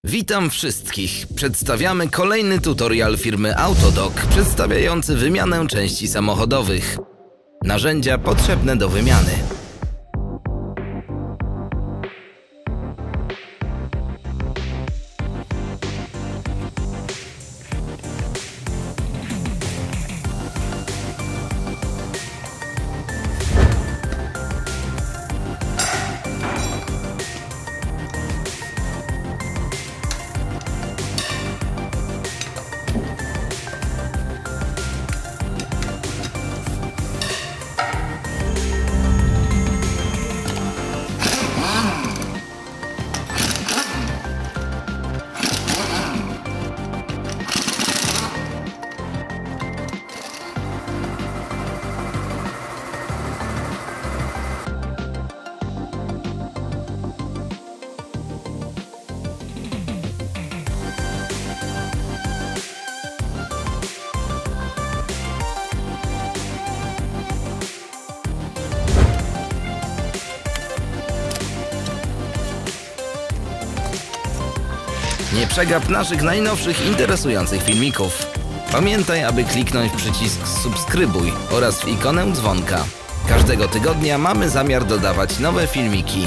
Witam wszystkich. Przedstawiamy kolejny tutorial firmy Autodoc przedstawiający wymianę części samochodowych. Narzędzia potrzebne do wymiany. Nie przegap naszych najnowszych interesujących filmików. Pamiętaj, aby kliknąć w przycisk subskrybuj oraz w ikonę dzwonka. Każdego tygodnia mamy zamiar dodawać nowe filmiki.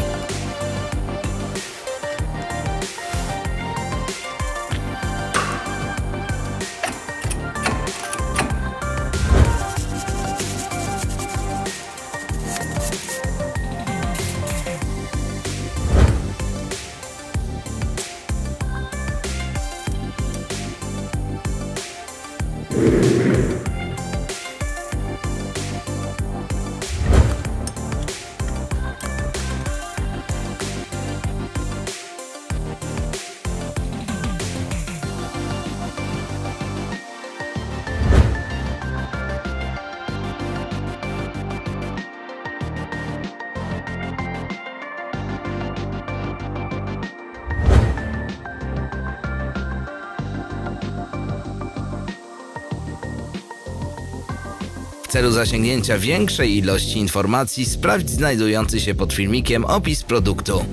W celu zasięgnięcia większej ilości informacji sprawdź znajdujący się pod filmikiem opis produktu.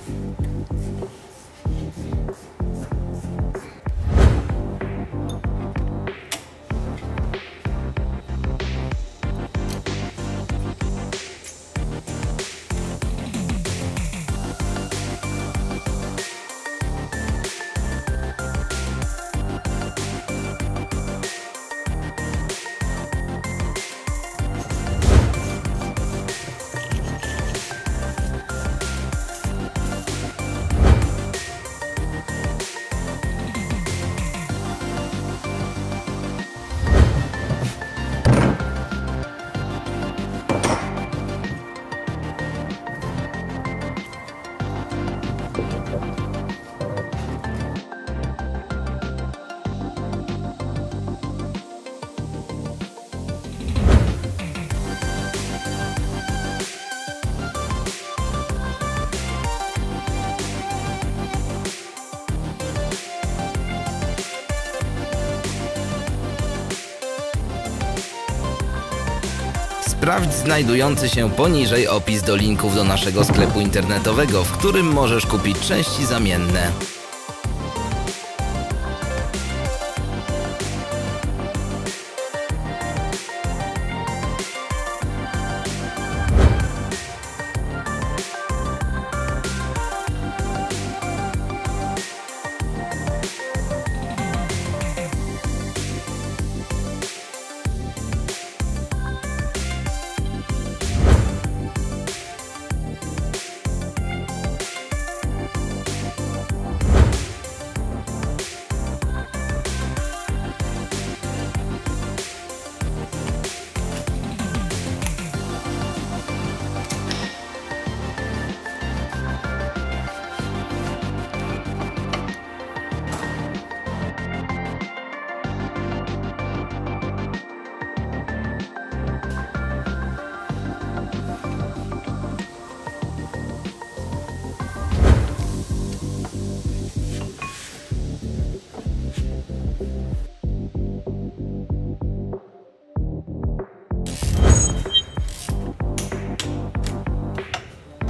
Sprawdź znajdujący się poniżej opis do linków do naszego sklepu internetowego, w którym możesz kupić części zamienne.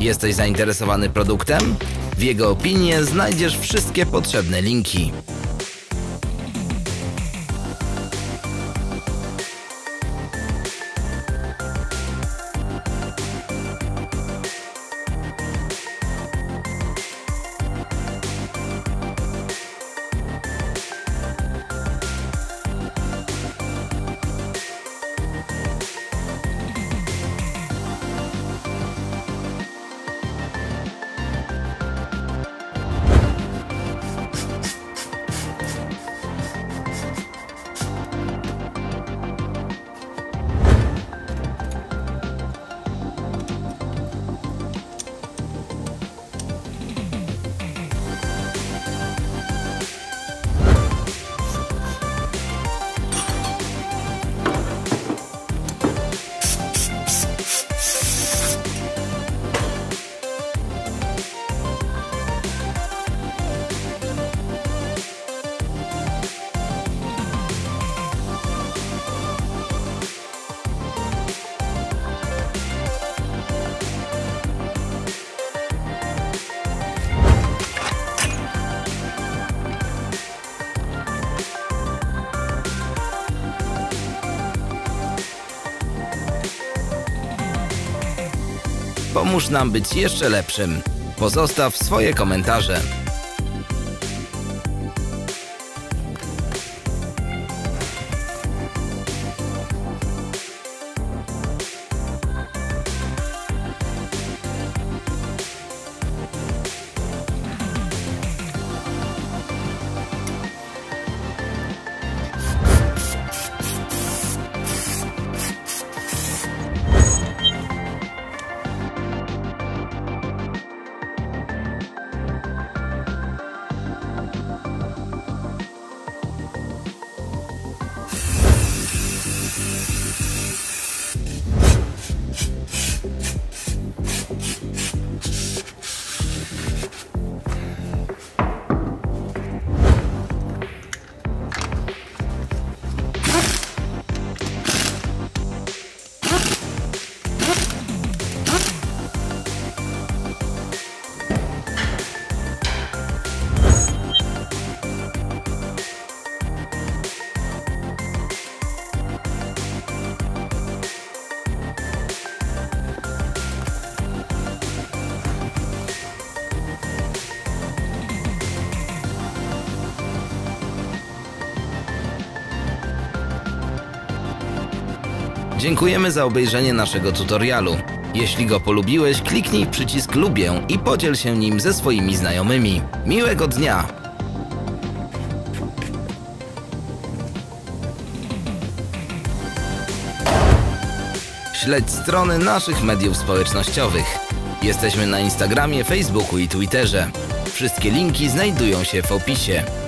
Jesteś zainteresowany produktem? W jego opinie znajdziesz wszystkie potrzebne linki. Pomóż nam być jeszcze lepszym. Pozostaw swoje komentarze. Dziękujemy za obejrzenie naszego tutorialu. Jeśli go polubiłeś, kliknij przycisk lubię i podziel się nim ze swoimi znajomymi. Miłego dnia! Śledź strony naszych mediów społecznościowych. Jesteśmy na Instagramie, Facebooku i Twitterze. Wszystkie linki znajdują się w opisie.